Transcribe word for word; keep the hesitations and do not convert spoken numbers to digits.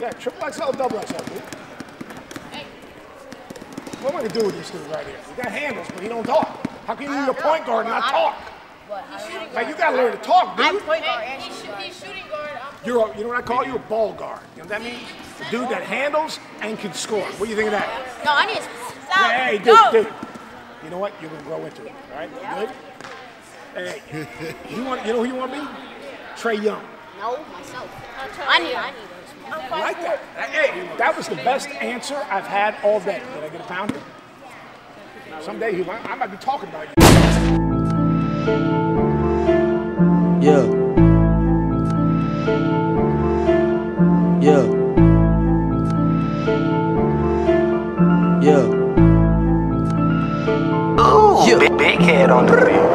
that? Triple X L, double X L, dude. What am I gonna do with this dude right here? He got handles, but he don't talk. How can you be a point guard and not talk? Like, you gotta learn to talk, dude. I'm point guard and shooting guard. He's shooting guard. You're a, you know what I call you? A ball guard. You know what that means? A dude that handles and can score. What do you think of that? No, I need to stop. Hey, dude, no. dude. You know what? You're gonna grow into it. All right? You good? Hey, you want? You know who you want to be? Trae Young. No, myself. I need. I need those. I like that. Hey, that was the best answer I've had all day. Did I get a pounder? Someday you might, I might be talking about you. Yeah. Yeah. Yeah. Ooh, yeah. Big, big head on the field.